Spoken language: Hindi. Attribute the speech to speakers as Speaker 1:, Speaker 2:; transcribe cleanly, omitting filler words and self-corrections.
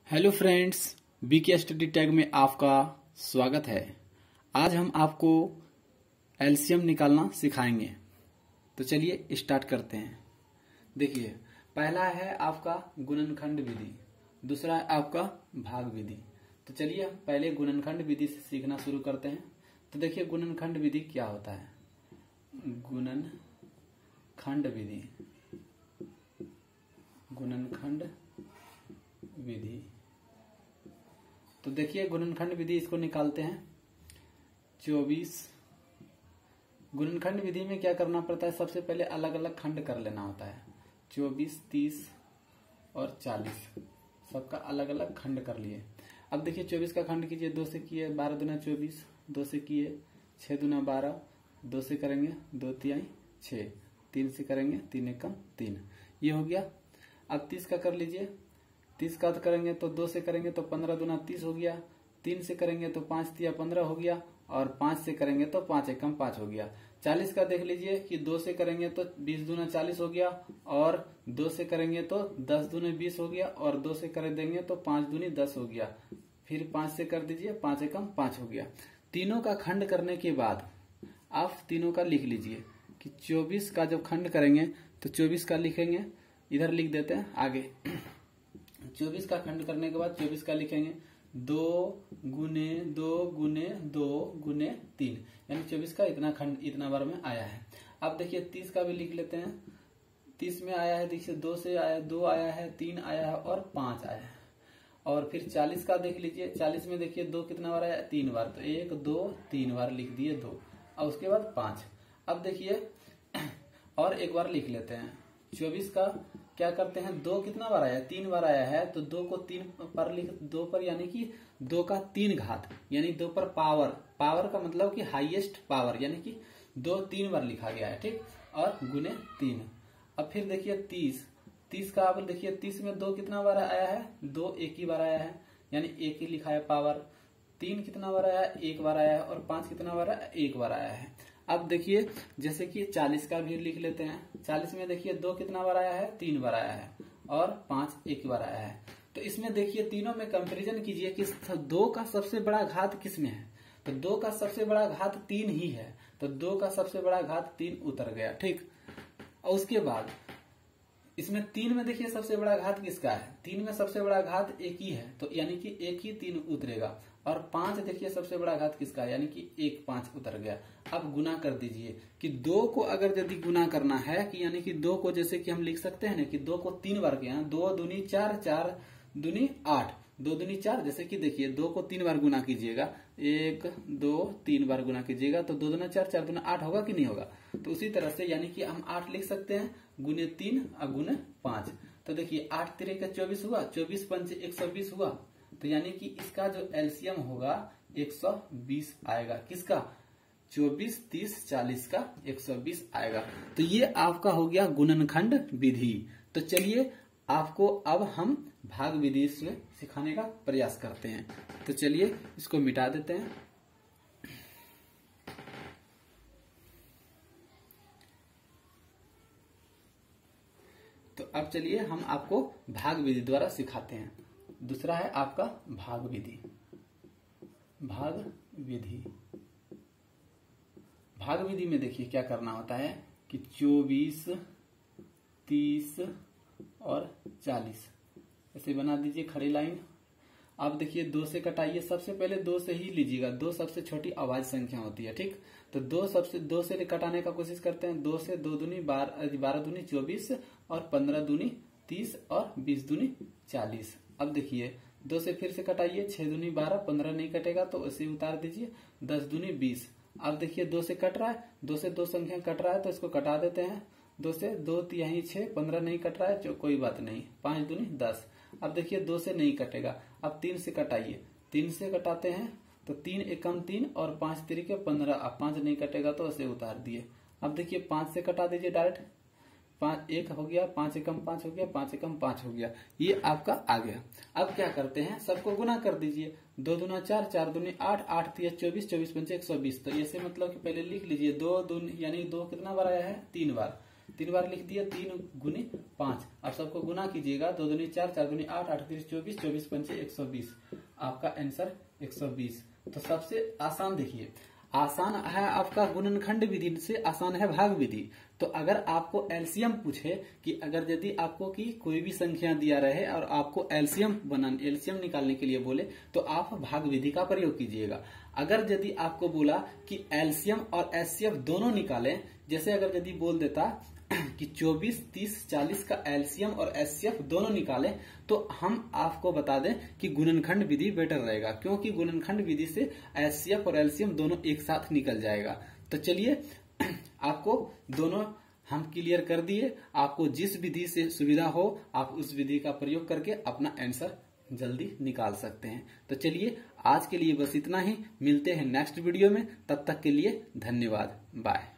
Speaker 1: Hello friends, BK study tag में आपका स्वागत है। आज हम आपको एलसीएम निकालना सिखाएंगे। तो चलिए स्टार्ट करते हैं। देखिए, पहला है आपका गुणनखंड विधि, दूसरा है आपका भाग विधि। तो चलिए हम पहले गुणनखंड विधि से सीखना शुरू करते हैं। तो देखिए गुणनखंड विधि क्या होता है। गुणनखंड विधि, गुणनखंड विधि। तो देखिए गुणनखंड विधि इसको निकालते हैं। 24 गुणनखंड विधि में क्या करना पड़ता है, सबसे पहले अलग अलग खंड कर लेना होता है। 24, 30 और 40 सबका अलग अलग खंड कर लिए। अब देखिए 24 का खंड कीजिए, 2 से किए 12 दूना 24, 2 से किए 6 दूना 12, 2 से करेंगे 2 तिहाई 6, 3 से करेंगे 3 एकम 3, ये हो गया। अब 30 का कर लीजिए, 30 का करेंगे तो 2 से करेंगे तो 15 दूना 30 हो गया, 3 से करेंगे तो 5 तिया 15 हो गया, और 5 से करेंगे तो 5 एकम 5 हो गया। 40 का देख लीजिए कि 2 से करेंगे तो 20 दूना 40 हो गया, और 2 से करेंगे तो 10 दूने 20 हो गया, और 2 से कर देंगे तो 5 दूनी 10 हो गया। फिर 5 से कर दीजिए, 5 एकम 5 हो गया। तीनों का खंड करने के बाद आप तीनों का लिख लीजिए कि 24 का जब खंड करेंगे तो 24 का लिखेंगे, इधर लिख देते हैं आगे। 24 का खंड करने के बाद 24 का लिखेंगे 2 गुने 2 गुने 2 गुने 3, यानी 24 का इतना खंड इतना बार में आया है। अब देखिए 30 का भी लिख लेते हैं। 30 में आया है, देखिए 2 से आया, 2 आया है, 3 आया है और 5 आया है। और फिर 40 का देख लीजिए, 40 में देखिए 2 कितना बार आया, 3 बार, तो 1 2 3 बार लिख दिए 2, और उसके बाद 5। अब देखिए और एक बार लिख लेते हैं। 24 का क्या करते हैं, 2 कितना बार आया, 3 बार आया है, तो 2 को 3 पर लिख, 2 पर यानी कि 2 का 3 घात, यानी 2 पर पावर, पावर का मतलब कि हाईएस्ट पावर, यानी कि 2 3 बार लिखा गया है, ठीक, और गुने 3। अब फिर देखिए 30 का आप देखिए 30 में 2 कितना बार आया है, 2 एक ही बार आया है, यानी एक ही लिखा है पावर। 3 कितना बार आया है, 1 बार आया है, और 5 कितना बार आया है, 1 बार आया है। अब देखिए जैसे कि 40 का भी लिख लेते हैं। 40 में देखिए 2 कितना बार आया है, 3 बार आया है, और 5 एक बार आया है। तो इसमें देखिए तीनों में कंपैरिजन कीजिए कि 2 का सबसे बड़ा घात किसमें है, तो 2 का सबसे बड़ा घात 3 ही है, तो 2 का सबसे बड़ा घात 3 उतर गया, ठीक। और उसके बाद इसमें 3 में देखिए सबसे बड़ा घात किसका है, 3 में सबसे बड़ा घात 1 ही है, तो यानी कि 1 ही 3 उतरेगा। और 5 देखिए सबसे बड़ा घात किसका है, यानी कि 1 5 उतर गया। अब गुना कर दीजिए कि 2 को अगर यदि गुना करना है कि यानी कि 2 को जैसे कि हम लिख सकते हैं ना कि 2 को 3 बार किया, 2 दूनी 4, 4 दूनी 8, 2 दूनी 4, जैसे कि देखिए 2 को 3 बार गुना कीजिएगा, 1 2 3 बार गुना कीजिएगा तो 2 दूना 4, 4 दूना 8 होगा कि नहीं होगा। तो उसी तरह से यानी कि हम 8 लिख सकते हैं, गुने 3 और गुने 5। तो देखिए 8 3 का 24 हुआ, 24 पंच 120 हुआ, तो यानी कि इसका जो एलसीएम होगा 120 आएगा। किसका, 24 30 40 का 120 आएगा। तो ये आपका हो गया गुणनखंड विधि। तो चलिए आपको अब हम भाग विधि से सिखाने का प्रयास करते हैं। तो चलिए इसको मिटा देते हैं। तो अब चलिए हम आपको भाग विधि द्वारा सिखाते हैं। दूसरा है आपका भाग विधि। भाग विधि, भाग विधि में देखिए क्या करना होता है कि 24 30 और 40 ऐसे बना दीजिए खड़ी लाइन। आप देखिए 2 से कटाइए, सबसे पहले 2 से ही लीजिएगा, 2 सबसे छोटी अभाज्य संख्या होती है, ठीक। तो 2 से कटाने का कोशिश करते हैं। 2 से 2 दूनी 12 दूनी 24, और 15 दूनी 30, और 20 दूनी 40। अब देखिए 2 से फिर से कटाइए, 6 दूनी 12, 15 नहीं कटेगा तो ऐसे उतार दीजिए, 10 दूनी 20। अब देखिए 2 से कट रहा है, 2 से 2 संख्या कट रहा है तो इसको कटा देते हैं। 2 से 2 तिहाई 6, 15 नहीं कट रहा है, कोई बात नहीं, 5 दूनी 10। अब देखिए 2 से नहीं कटेगा, अब 3 से कटाइए, 3 से कटाते हैं तो 3 एकम 3 और 5 तिरिके 15, अब 5 नहीं कटेगा तो ऐसे उतार दिए। अब देखिए 5 से कटा दीजिए डायरेक्ट, 5 1 हो गया, 5 एकम 5 हो गया, 5 एकम 5 हो गया, ये आपका आ गया। अब क्या करते हैं, सबको गुना कर दीजिए, 2 दूना 4, 4 दूनी 8, 8 तिया 24, 24 पंचे 120। तो ऐसे मतलब कि पहले लिख लीजिए 2 दूनी यानी 2 कितना बार आया है, 3 बार, 3 बार लिख दिया, 3 गुनी 5। अब सबको गुना कीजिएगा, 2 दूनी 4, 4 दूनी 8, 8 3 24, 24 पंचे 120। आपका आंसर 120। तो सबसे आसान देखिए, आसान है आपका गुणनखंड विधि से आसान है भाग विधि। तो अगर आपको एलसीएम पूछे कि अगर यदि आपको कि कोई भी संख्या दिया रहे और आपको एलसीएम निकालने के लिए बोले तो आप भाग विधि का प्रयोग कीजिएगा। अगर यदि आपको बोला कि एलसीएम और एचसीएफ दोनों निकालें, जैसे अगर यदि बोल देता कि 24, 30, 40 का एलसीएम और एचसीएफ दोनों निकालें, तो हम आपको बता दें कि गुणनखंड विधि बेटर रहेगा, क्योंकि गुणनखंड विधि से एचसीएफ और एलसीएम दोनों एक साथ निकल जाएगा। तो चलिए आपको दोनों हम क्लियर कर दिए। आपको जिस विधि से सुविधा हो आप उस विधि का प्रयोग करके अपना आंसर जल्दी निकाल सकते हैं। तो चलिए आज के लिए बस इतना ही, मिलते हैं नेक्स्ट वीडियो में, तब तक के लिए धन्यवाद, बाय।